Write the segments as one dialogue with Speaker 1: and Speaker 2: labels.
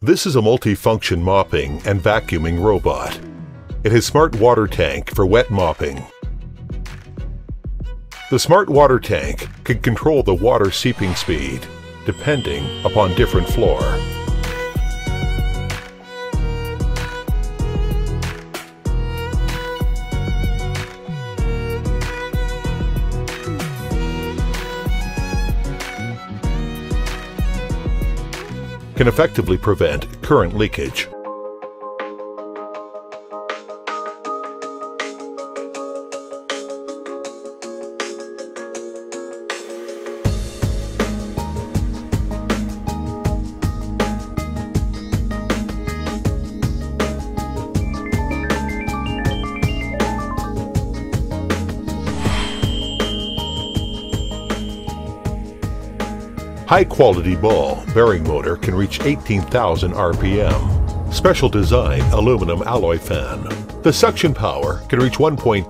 Speaker 1: This is a multi-function mopping and vacuuming robot. It has smart water tank for wet mopping. The smart water tank can control the water seeping speed, depending upon different floor. Can effectively prevent current leakage. High-quality ball bearing motor can reach 18,000 RPM. Special design aluminum alloy fan. The suction power can reach 1.0.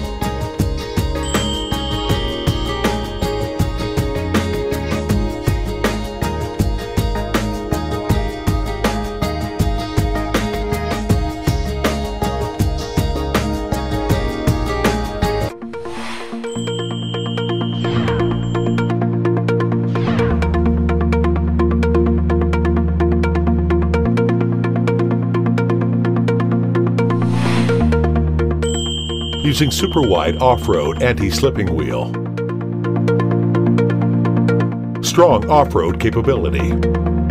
Speaker 1: Using super wide off-road anti-slipping wheel. Strong off-road capability.